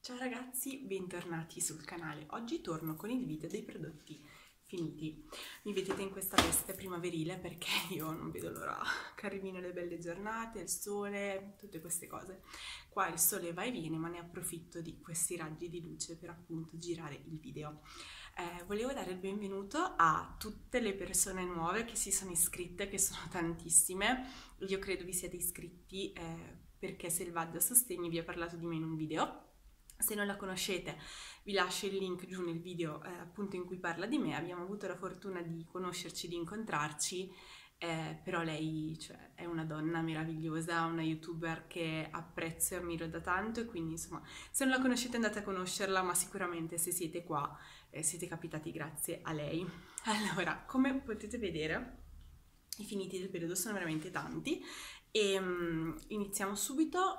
Ciao ragazzi, bentornati sul canale. Oggi torno con il video dei prodotti finiti. Mi vedete in questa veste primaverile perché io non vedo l'ora che arrivino le belle giornate, il sole, tutte queste cose. Qua il sole va e viene, ma ne approfitto di questi raggi di luce per appunto girare il video. Volevo dare il benvenuto a tutte le persone nuove che si sono iscritte, che sono tantissime. Io credo vi siete iscritti perché Selvaggia Sostegni vi ha parlato di me in un video. Se non la conoscete vi lascio il link giù nel video appunto in cui parla di me. Abbiamo avuto la fortuna di conoscerci, di incontrarci, però lei è una donna meravigliosa, una youtuber che apprezzo e ammiro da tanto, e quindi insomma se non la conoscete andate a conoscerla, ma sicuramente se siete qua siete capitati grazie a lei. Allora, come potete vedere i finiti del periodo sono veramente tanti e iniziamo subito.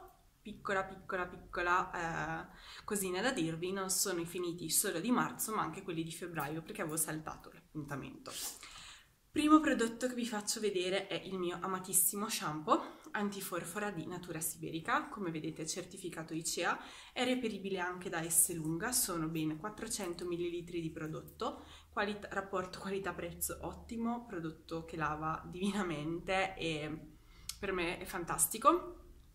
Piccola cosina da dirvi: non sono i finiti solo di marzo ma anche quelli di febbraio, perché avevo saltato l'appuntamento. Primo prodotto che vi faccio vedere è il mio amatissimo shampoo antiforfora di Natura Siberica. Come vedete certificato ICEA, è reperibile anche da Esselunga, sono ben 400 ml di prodotto, rapporto qualità-prezzo ottimo, prodotto che lava divinamente e per me è fantastico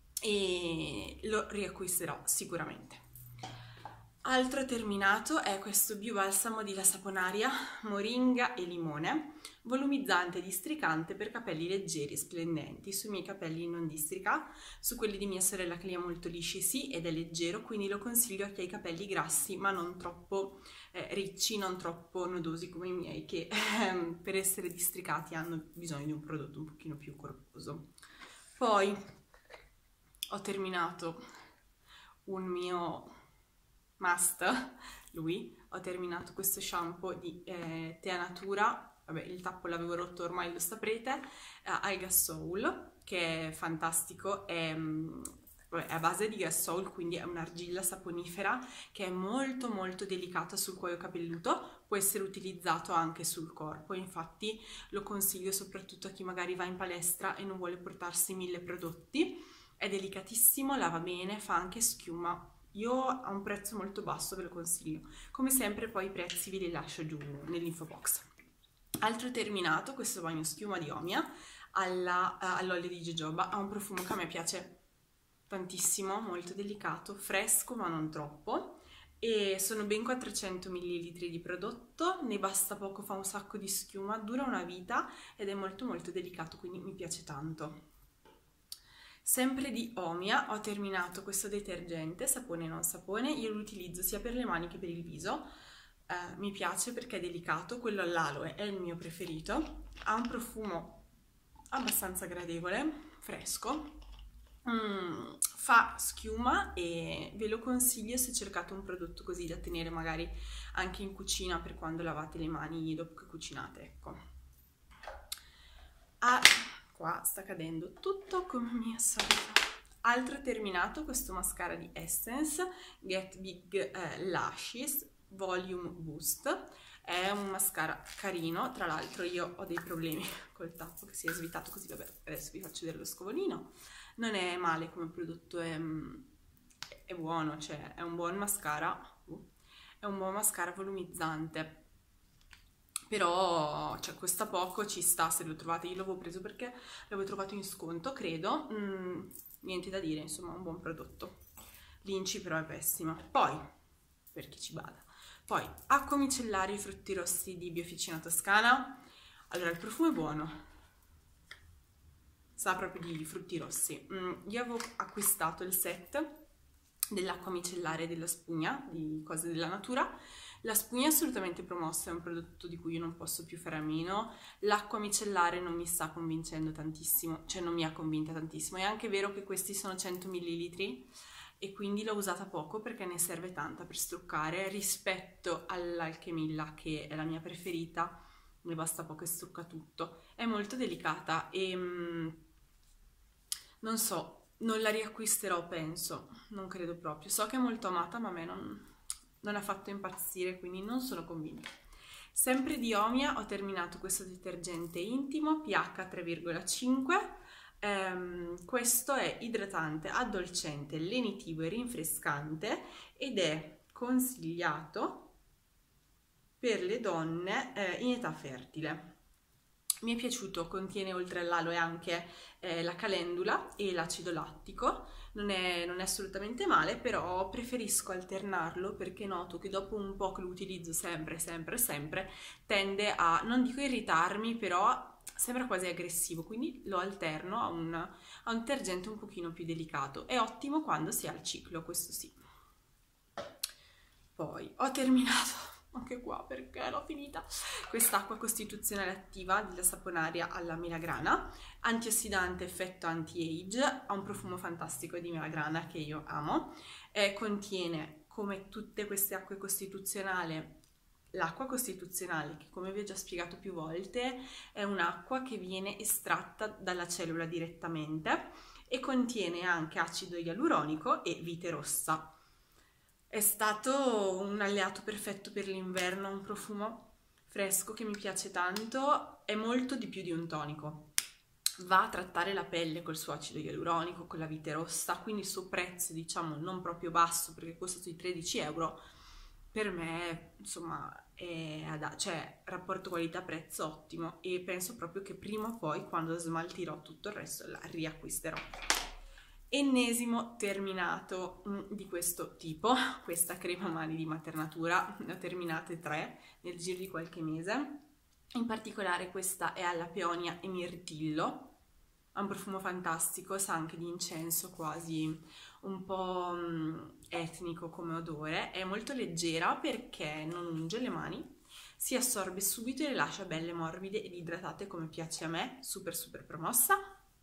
e lo riacquisterò sicuramente. Altro terminato è questo biobalsamo di La Saponaria, moringa e limone, volumizzante e districante per capelli leggeri e splendenti. Sui miei capelli non districa, su quelli di mia sorella che li ha molto lisci sì, ed è leggero, quindi lo consiglio a chi ha i capelli grassi ma non troppo ricci, non troppo nodosi come i miei, che per essere districati hanno bisogno di un prodotto un pochino più corposo. Poi ho terminato un mio must, ho terminato questo shampoo di Tea Natura, vabbè il tappo l'avevo rotto, ormai lo saprete, Alga Soul, che è fantastico, è a base di gas soul, quindi è un'argilla saponifera che è molto molto delicata sul cuoio capelluto, può essere utilizzato anche sul corpo, infatti lo consiglio soprattutto a chi magari va in palestra e non vuole portarsi 1000 prodotti. È delicatissimo, lava bene, fa anche schiuma. Io a un prezzo molto basso ve lo consiglio. Come sempre poi i prezzi ve li lascio giù nell'info box. Altro terminato, questo bagno schiuma di Omia all'olio di jojoba, ha un profumo che a me piace tantissimo, molto delicato, fresco ma non troppo, e sono ben 400 ml di prodotto, ne basta poco, fa un sacco di schiuma, dura una vita ed è molto molto delicato, quindi mi piace tanto. Sempre di Omia ho terminato questo detergente, sapone e non sapone, io lo utilizzo sia per le mani che per il viso, mi piace perché è delicato, quello all'aloe è il mio preferito, ha un profumo abbastanza gradevole, fresco, fa schiuma e ve lo consiglio se cercate un prodotto così da tenere magari anche in cucina per quando lavate le mani dopo che cucinate, ecco. Qua sta cadendo tutto come mia solita. Altro terminato, questo mascara di Essence, Get Big Lashes Volume Boost. È un mascara carino, tra l'altro io ho dei problemi col tappo che si è svitato, così vabbè, adesso vi faccio vedere lo scovolino. Non è male come prodotto, è buono, cioè è un buon mascara, è un buon mascara volumizzante. Però cioè, costa poco, ci sta se lo trovate. Io l'avevo preso perché l'avevo trovato in sconto, credo. Niente da dire, insomma, un buon prodotto. L'Inci però è pessima. Poi, per chi ci bada, poi acqua micellare frutti rossi di Biofficina Toscana. Allora, il profumo è buono, sa proprio di frutti rossi. Io avevo acquistato il set dell'acqua micellare e della spugna di Cose della Natura. La spugna è assolutamente promossa, è un prodotto di cui io non posso più fare a meno. L'acqua micellare non mi sta convincendo tantissimo, cioè non mi ha convinta tantissimo. È anche vero che questi sono 100 ml e quindi l'ho usata poco perché ne serve tanta per struccare. Rispetto all'Alchemilla, che è la mia preferita, ne basta poco e strucca tutto. È molto delicata e non so, non la riacquisterò, penso, non credo proprio. So che è molto amata, ma a me non ha fatto impazzire, quindi non sono convinta. Sempre di Omia ho terminato questo detergente intimo pH 3,5, Questo è idratante, addolcente, lenitivo e rinfrescante ed è consigliato per le donne in età fertile. Mi è piaciuto, contiene oltre all'aloe anche la calendula e l'acido lattico, non è assolutamente male, però preferisco alternarlo perché noto che dopo un po' che lo utilizzo sempre tende a, non dico irritarmi, però sembra quasi aggressivo, quindi lo alterno a un detergente un pochino più delicato. È ottimo quando si ha il ciclo, questo sì. Poi ho terminato anche qua perché l'ho finita quest'acqua costituzionale attiva della Saponaria alla melagrana, antiossidante, effetto anti-age, ha un profumo fantastico di melagrana che io amo, contiene, come tutte queste acque costituzionali, l'acqua costituzionale, che come vi ho già spiegato più volte è un'acqua che viene estratta dalla cellula direttamente e contiene anche acido ialuronico e vite rossa. È stato un alleato perfetto per l'inverno, un profumo fresco che mi piace tanto, è molto di più di un tonico. Va a trattare la pelle col suo acido ialuronico, con la vite rossa, quindi il suo prezzo, diciamo, non proprio basso perché costa sui 13 euro, per me, insomma, cioè rapporto qualità-prezzo ottimo e penso proprio che prima o poi, quando smaltirò tutto il resto, la riacquisterò. Ennesimo terminato di questo tipo, questa crema mani di Maternatura, ne ho terminate 3 nel giro di qualche mese, in particolare questa è alla peonia e mirtillo, ha un profumo fantastico, sa anche di incenso quasi un po' etnico come odore, è molto leggera perché non unge le mani, si assorbe subito e le lascia belle morbide ed idratate come piace a me, super promossa.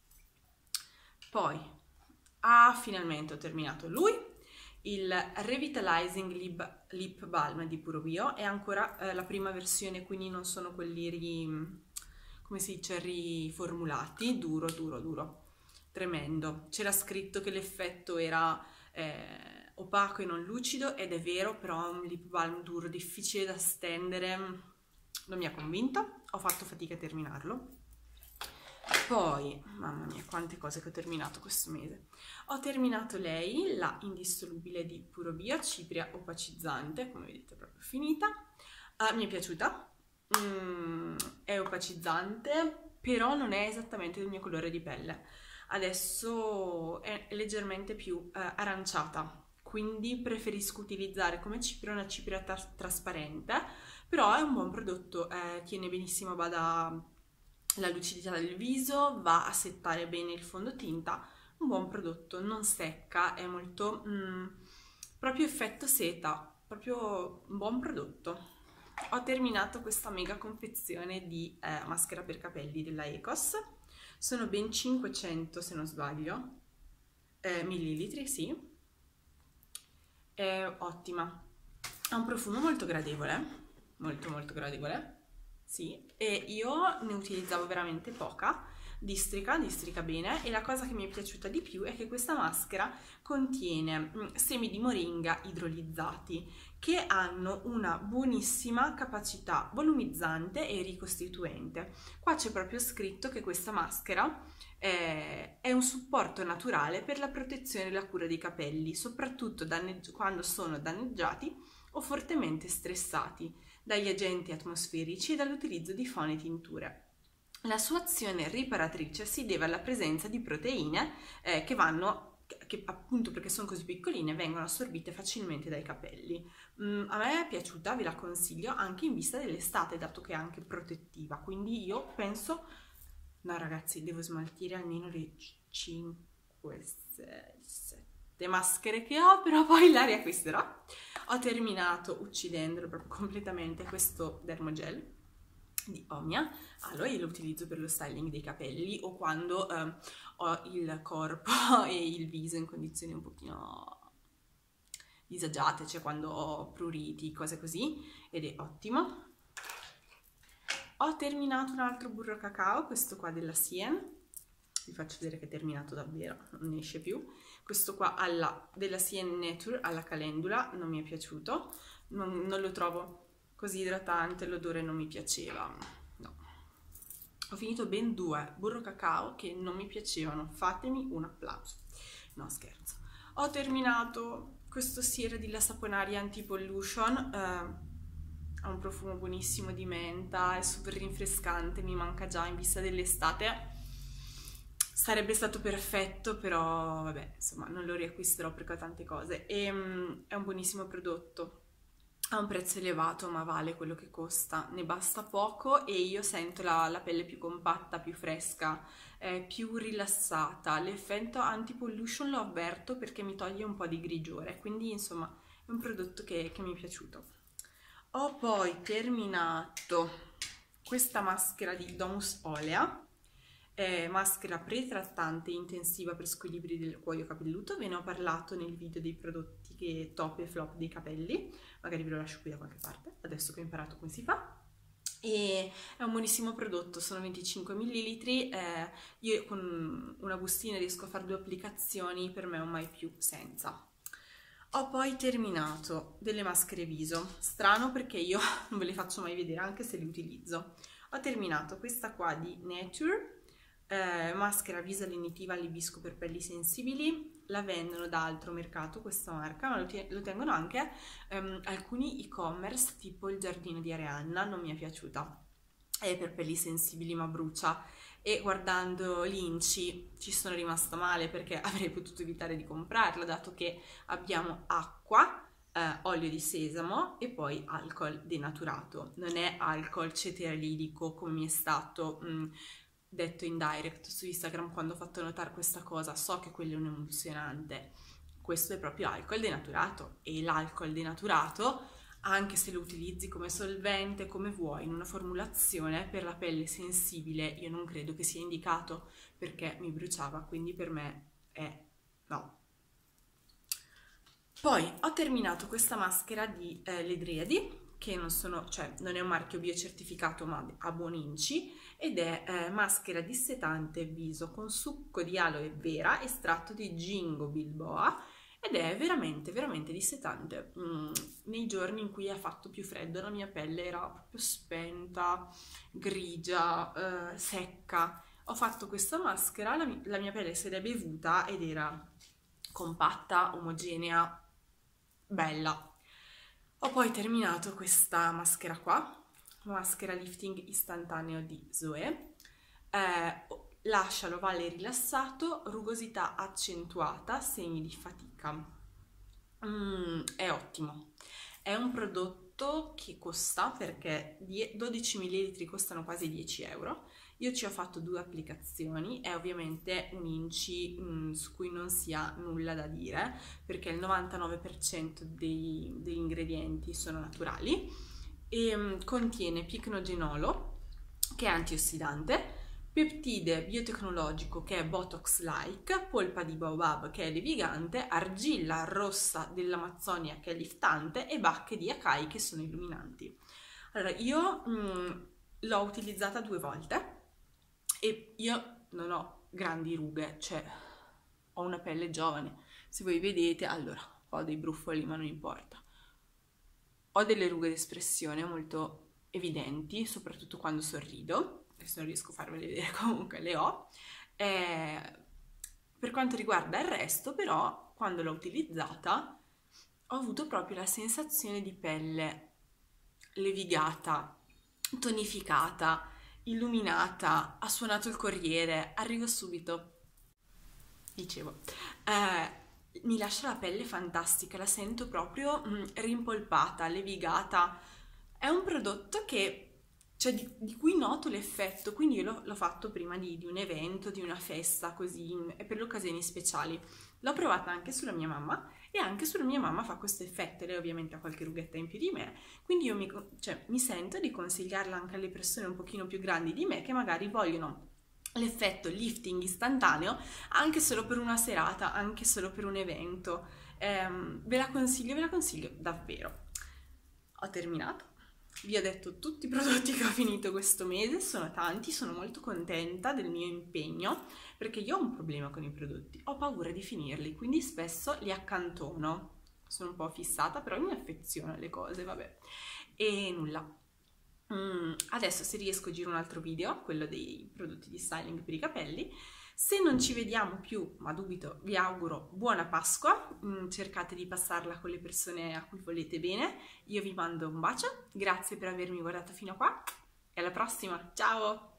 Poi finalmente ho terminato lui, il Revitalizing Lip Balm di Puro Bio, è ancora la prima versione, quindi non sono quelli come si dice, riformulati, duro, tremendo. C'era scritto che l'effetto era opaco e non lucido ed è vero, però è un lip balm duro, difficile da stendere, non mi ha convinto, ho fatto fatica a terminarlo. Poi, mamma mia, quante cose che ho terminato questo mese. Ho terminato lei, la indissolubile di Puro Bio, cipria opacizzante, come vedete è proprio finita. Mi è piaciuta, è opacizzante, però non è esattamente del mio colore di pelle. Adesso è leggermente più aranciata, quindi preferisco utilizzare come cipria una cipria trasparente, però è un buon prodotto, tiene benissimo a bada la lucidità del viso, va a settare bene il fondotinta, un buon prodotto, non secca, è molto proprio effetto seta, proprio un buon prodotto. Ho terminato questa mega confezione di maschera per capelli della Ecos, sono ben 500 se non sbaglio, millilitri, sì, è ottima, ha un profumo molto gradevole, molto gradevole. Sì, e io ne utilizzavo veramente poca, districa bene e la cosa che mi è piaciuta di più è che questa maschera contiene semi di moringa idrolizzati che hanno una buonissima capacità volumizzante e ricostituente. Qua c'è proprio scritto che questa maschera è un supporto naturale per la protezione e la cura dei capelli, soprattutto quando sono danneggiati o fortemente stressati dagli agenti atmosferici e dall'utilizzo di foni e tinture. La sua azione riparatrice si deve alla presenza di proteine che appunto perché sono così piccoline vengono assorbite facilmente dai capelli. A me è piaciuta, ve la consiglio anche in vista dell'estate, dato che è anche protettiva, quindi io penso, no ragazzi, devo smaltire almeno le 5, 6, 7 maschere che ho, però poi la riacquisterò. Ho terminato, uccidendolo proprio completamente, questo Dermogel di Omia. Allora io lo utilizzo per lo styling dei capelli o quando ho il corpo e il viso in condizioni un pochino disagiate, cioè quando ho pruriti, cose così, ed è ottimo. Ho terminato un altro burro cacao, questo qua della Sien, vi faccio vedere che è terminato davvero, non esce più. Questo qua della Sien Nature alla calendula non mi è piaciuto, non lo trovo così idratante, l'odore non mi piaceva, no. ho finito ben 2 burro cacao che non mi piacevano, fatemi un applauso. No, scherzo. Ho terminato questo siero di La Saponaria Anti-Pollution, ha un profumo buonissimo di menta, è super rinfrescante, mi manca già in vista dell'estate. Sarebbe stato perfetto, però vabbè, insomma, non lo riacquisterò perché ho tante cose. E è un buonissimo prodotto. Ha un prezzo elevato, ma vale quello che costa. Ne basta poco e io sento la pelle più compatta, più fresca, più rilassata. L'effetto anti-pollution lo avverto perché mi toglie un po' di grigiore, quindi insomma è un prodotto che mi è piaciuto. Ho poi terminato questa maschera di Domus Olea, maschera pretrattante intensiva per squilibri del cuoio capelluto. Ve ne ho parlato nel video dei prodotti che top e flop dei capelli, magari ve lo lascio qui da qualche parte, adesso che ho imparato come si fa. E è un buonissimo prodotto, sono 25 ml, io con una bustina riesco a fare 2 applicazioni, per me è un mai più senza. Ho poi terminato delle maschere viso, strano perché io non ve le faccio mai vedere anche se le utilizzo. Ho terminato questa qua di Nature, maschera viso lenitiva allibisco per pelli sensibili, la vendono da altro mercato questa marca, ma lo tengono anche alcuni e-commerce tipo il giardino di Arianna, non mi è piaciuta, è per pelli sensibili ma brucia, e guardando l'Inci ci sono rimasta male perché avrei potuto evitare di comprarla, dato che abbiamo acqua, olio di sesamo e poi alcol denaturato. Non è alcol ceteralilico come mi è stato detto in direct su Instagram quando ho fatto notare questa cosa. So che quello è un emulsionante, questo è proprio alcol denaturato, e l'alcol denaturato, anche se lo utilizzi come solvente, come vuoi, in una formulazione per la pelle sensibile, io non credo che sia indicato perché mi bruciava, quindi per me è no. Poi ho terminato questa maschera di Le Driadi, che non è un marchio biocertificato ma ha buoni inci, ed è maschera dissetante viso con succo di aloe vera, estratto di ginkgo biloba, ed è veramente veramente dissetante. Nei giorni in cui ha fatto più freddo la mia pelle era proprio spenta, grigia, secca. Ho fatto questa maschera, la mia pelle se l'è bevuta ed era compatta, omogenea, bella. Ho poi terminato questa maschera qua, maschera lifting istantaneo di Zoe, lascia l'ovale rilassato, rugosità accentuata, segni di fatica. È ottimo, è un prodotto che costa, perché 12 ml costano quasi 10 euro. Io ci ho fatto 2 applicazioni, è ovviamente un inci su cui non si ha nulla da dire, perché il 99% degli ingredienti sono naturali, e contiene picnogenolo, che è antiossidante, peptide biotecnologico, che è Botox-like, polpa di baobab, che è levigante, argilla rossa dell'Amazzonia, che è liftante, e bacche di acai, che sono illuminanti. Allora, io l'ho utilizzata 2 volte e io non ho grandi rughe, cioè ho una pelle giovane. Se voi vedete, allora, ho dei brufoli ma non importa. Ho delle rughe d'espressione molto evidenti, soprattutto quando sorrido. Adesso non riesco a farvele vedere, comunque le ho. Per quanto riguarda il resto, però, quando l'ho utilizzata, ho avuto proprio la sensazione di pelle levigata, tonificata, illuminata. Ha suonato il corriere, arrivo subito. Dicevo, mi lascia la pelle fantastica, la sento proprio rimpolpata, levigata. È un prodotto che, cioè, di cui noto l'effetto, quindi io l'ho fatto prima di un evento, di una festa, così, e per le occasioni speciali. L'ho provata anche sulla mia mamma, e anche sulla mia mamma fa questo effetto. Lei ovviamente ha qualche rughetta in più di me, quindi io mi sento di consigliarla anche alle persone un pochino più grandi di me che magari vogliono l'effetto lifting istantaneo anche solo per una serata, anche solo per un evento. Ve la consiglio davvero. Ho terminato. Vi ho detto tutti i prodotti che ho finito questo mese, sono tanti, sono molto contenta del mio impegno, perché io ho un problema con i prodotti, ho paura di finirli, quindi spesso li accantono. Sono un po' fissata, però mi affeziono alle cose, vabbè. E nulla. Adesso se riesco giro un altro video, quello dei prodotti di styling per i capelli. Se non ci vediamo più, ma dubito, vi auguro buona Pasqua, cercate di passarla con le persone a cui volete bene. Io vi mando un bacio, grazie per avermi guardato fino a qua e alla prossima, ciao!